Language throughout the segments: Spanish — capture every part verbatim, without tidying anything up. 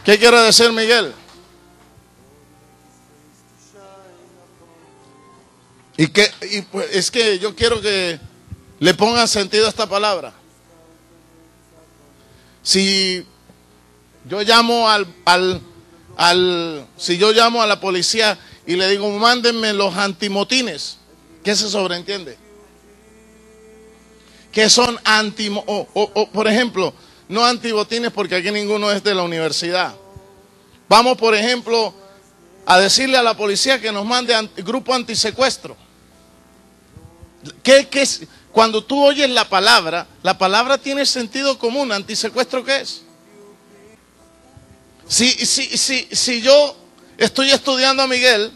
¿Qué quiere decir Miguel? Y que y pues es que yo quiero que le pongan sentido a esta palabra. Si yo llamo al, al, al si yo llamo a la policía y le digo, mándenme los antimotines, ¿qué se sobreentiende? Que son anti, o, o, o, por ejemplo, no antibotines porque aquí ninguno es de la universidad. Vamos, por ejemplo, a decirle a la policía que nos mande anti, grupo antisecuestro. ¿Qué, qué es? Cuando tú oyes la palabra, la palabra tiene sentido común. ¿Antisecuestro qué es? Si, si, si, si yo estoy estudiando a Miguel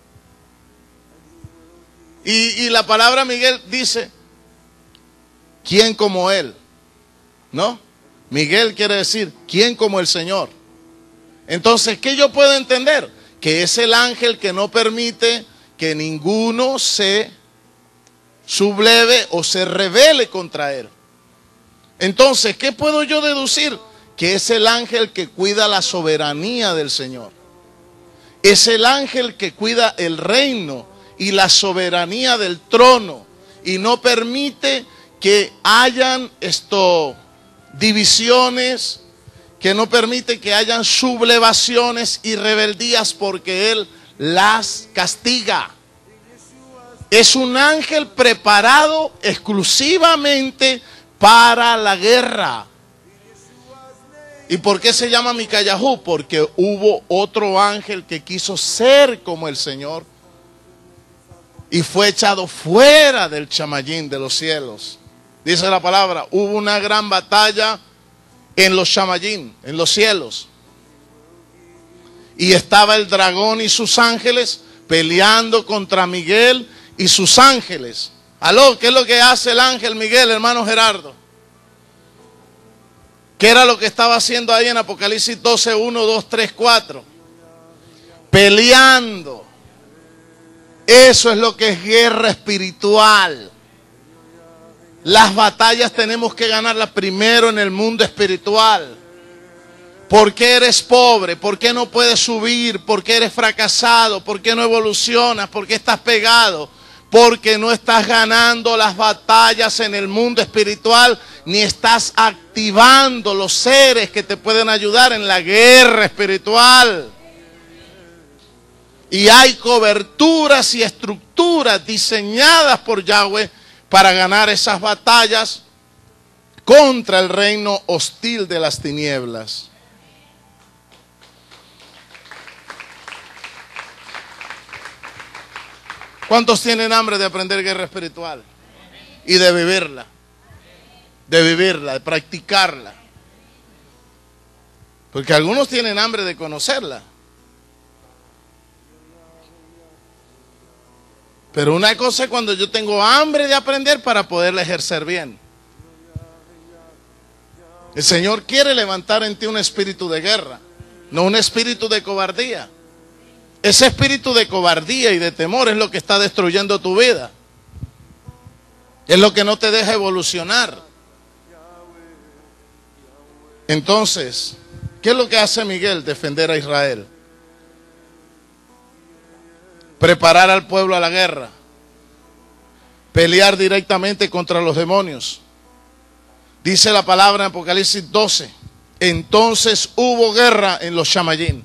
y, y la palabra Miguel dice, ¿quién como él? ¿No? Miguel quiere decir, ¿quién como el Señor? Entonces, ¿qué yo puedo entender? Que es el ángel que no permite que ninguno se subleve o se rebele contra él. Entonces, ¿qué puedo yo deducir? Que es el ángel que cuida la soberanía del Señor. Es el ángel que cuida el reino y la soberanía del trono y no permite que hayan esto, divisiones, que no permite que hayan sublevaciones y rebeldías porque Él las castiga. Es un ángel preparado exclusivamente para la guerra. ¿Y por qué se llama Micayahú? Porque hubo otro ángel que quiso ser como el Señor y fue echado fuera del chamayín de los cielos. Dice la palabra, hubo una gran batalla en los chamayín, en los cielos. Y estaba el dragón y sus ángeles peleando contra Miguel y sus ángeles. Aló, ¿qué es lo que hace el ángel Miguel, hermano Gerardo? ¿Qué era lo que estaba haciendo ahí en Apocalipsis doce, uno, dos, tres, cuatro? Peleando. Eso es lo que es guerra espiritual. Las batallas tenemos que ganarlas primero en el mundo espiritual. ¿Por qué eres pobre? ¿Por qué no puedes subir? ¿Por qué eres fracasado? ¿Por qué no evolucionas? ¿Por qué estás pegado? Porque no estás ganando las batallas en el mundo espiritual, ni estás activando los seres que te pueden ayudar en la guerra espiritual. Y hay coberturas y estructuras diseñadas por Yahweh para ganar esas batallas contra el reino hostil de las tinieblas. ¿Cuántos tienen hambre de aprender guerra espiritual? Y de vivirla. De vivirla, de practicarla. Porque algunos tienen hambre de conocerla. Pero una cosa es cuando yo tengo hambre de aprender para poderla ejercer bien. El Señor quiere levantar en ti un espíritu de guerra, no un espíritu de cobardía. Ese espíritu de cobardía y de temor es lo que está destruyendo tu vida. Es lo que no te deja evolucionar. Entonces, ¿qué es lo que hace Miguel? Defender a Israel. Preparar al pueblo a la guerra. Pelear directamente contra los demonios. Dice la palabra en Apocalipsis doce. Entonces hubo guerra en los chamayín.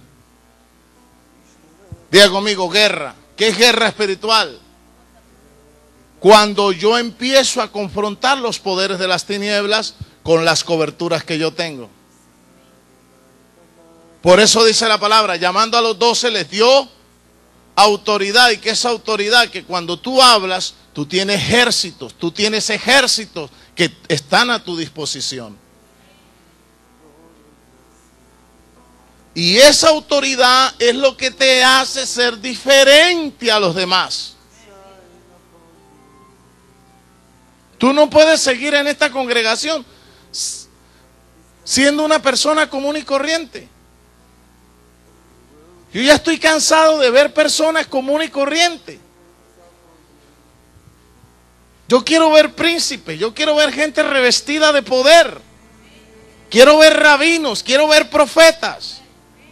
Diga conmigo, guerra. ¿Qué es guerra espiritual? Cuando yo empiezo a confrontar los poderes de las tinieblas con las coberturas que yo tengo. Por eso dice la palabra, llamando a los doce les dio autoridad. ¿Y qué es autoridad? Que cuando tú hablas, tú tienes ejércitos, tú tienes ejércitos que están a tu disposición. Y esa autoridad es lo que te hace ser diferente a los demás. Tú no puedes seguir en esta congregación siendo una persona común y corriente. Yo ya estoy cansado de ver personas común y corriente. Yo quiero ver príncipes, yo quiero ver gente revestida de poder. Quiero ver rabinos, quiero ver profetas.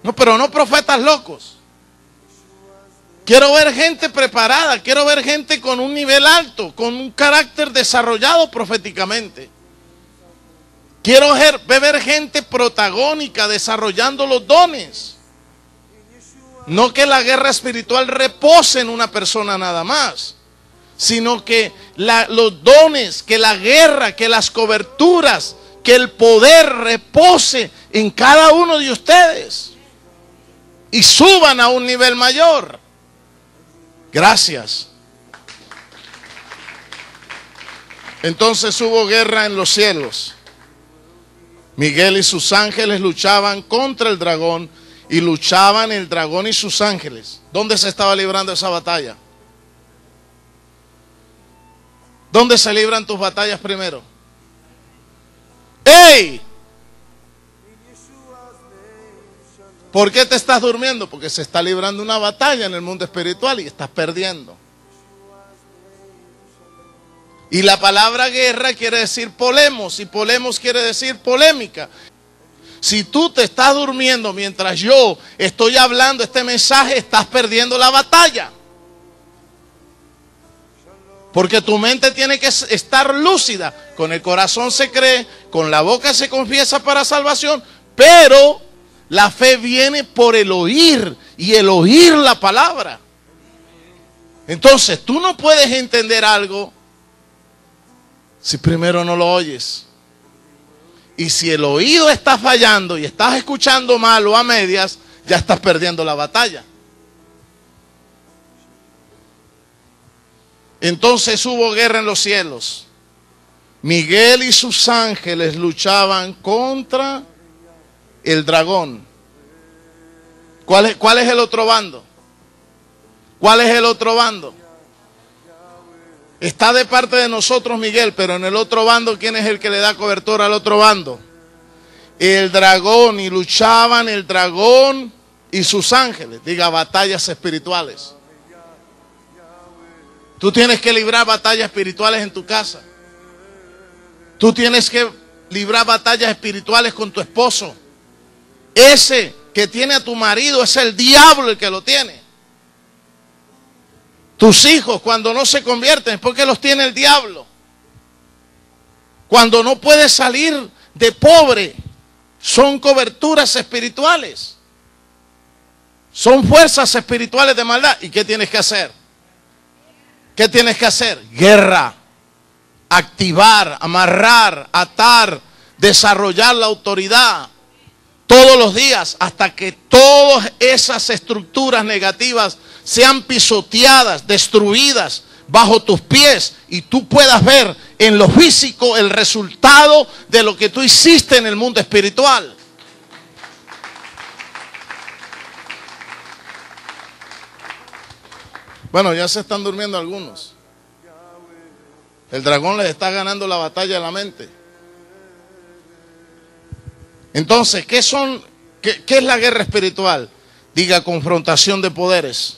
No, pero no profetas locos. Quiero ver gente preparada, quiero ver gente con un nivel alto, con un carácter desarrollado proféticamente. Quiero ver, ver gente protagónica, desarrollando los dones. No que la guerra espiritual repose en una persona nada más, sino que la, los dones, que la guerra, que las coberturas, que el poder repose en cada uno de ustedes y suban a un nivel mayor. Gracias. Entonces hubo guerra en los cielos. Miguel y sus ángeles luchaban contra el dragón, y luchaban el dragón y sus ángeles. ¿Dónde se estaba librando esa batalla? ¿Dónde se libran tus batallas primero? ¡Ey! ¿Por qué te estás durmiendo? Porque se está librando una batalla en el mundo espiritual y estás perdiendo. Y la palabra guerra quiere decir polemos, y polemos quiere decir polémica. Si tú te estás durmiendo mientras yo estoy hablando este mensaje, estás perdiendo la batalla. Porque tu mente tiene que estar lúcida. Con el corazón se cree, con la boca se confiesa para salvación, pero la fe viene por el oír, y el oír la palabra. Entonces tú no puedes entender algo si primero no lo oyes. Y si el oído está fallando y estás escuchando mal o a medias, ya estás perdiendo la batalla. Entonces hubo guerra en los cielos. Miguel y sus ángeles luchaban contra el dragón. ¿Cuál es, cuál es el otro bando? ¿Cuál es el otro bando? Está de parte de nosotros Miguel, pero en el otro bando, ¿quién es el que le da cobertura al otro bando? El dragón. Y luchaban el dragón y sus ángeles. Diga, batallas espirituales. Tú tienes que librar batallas espirituales en tu casa. Tú tienes que librar batallas espirituales con tu esposo. Ese que tiene a tu marido es el diablo el que lo tiene. Tus hijos, cuando no se convierten, es porque los tiene el diablo. Cuando no puedes salir de pobre, son coberturas espirituales. Son fuerzas espirituales de maldad. ¿Y qué tienes que hacer? ¿Qué tienes que hacer? Guerra. Activar, amarrar, atar, desarrollar la autoridad. Todos los días, hasta que todas esas estructuras negativas sean pisoteadas, destruidas bajo tus pies, y tú puedas ver en lo físico el resultado de lo que tú hiciste en el mundo espiritual. Bueno, ya se están durmiendo algunos. El dragón les está ganando la batalla a la mente. Entonces, ¿qué son, qué, qué es la guerra espiritual? Diga, confrontación de poderes.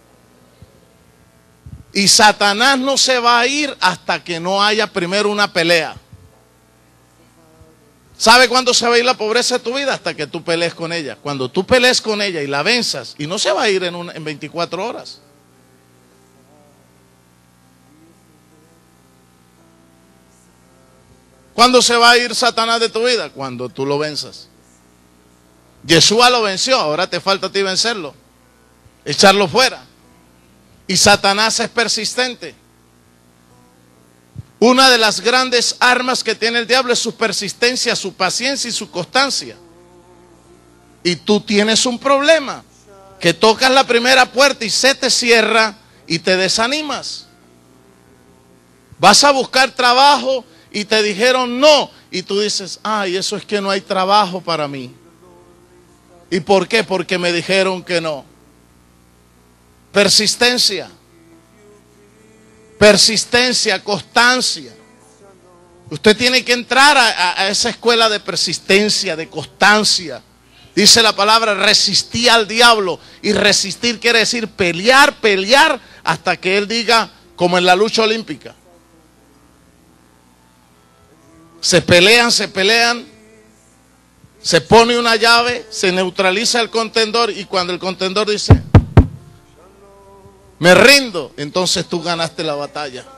Y Satanás no se va a ir hasta que no haya primero una pelea. ¿Sabe cuándo se va a ir la pobreza de tu vida? Hasta que tú pelees con ella. Cuando tú pelees con ella y la venzas, y no se va a ir en, una, en veinticuatro horas. ¿Cuándo se va a ir Satanás de tu vida? Cuando tú lo venzas. Yeshua lo venció, ahora te falta a ti vencerlo. Echarlo fuera. Y Satanás es persistente. Una de las grandes armas que tiene el diablo es su persistencia, su paciencia y su constancia. Y tú tienes un problema, que tocas la primera puerta y se te cierra y te desanimas. Vas a buscar trabajo y te dijeron no, y tú dices, ay, eso es que no hay trabajo para mí. ¿Y por qué? Porque me dijeron que no. Persistencia. Persistencia, constancia. Usted tiene que entrar a, a esa escuela de persistencia, de constancia. Dice la palabra, resistí al diablo. Y resistir quiere decir pelear, pelear, hasta que él diga, como en la lucha olímpica. Se pelean, se pelean, Se pone una llave, se neutraliza el contendor y cuando el contendor dice, me rindo, entonces tú ganaste la batalla.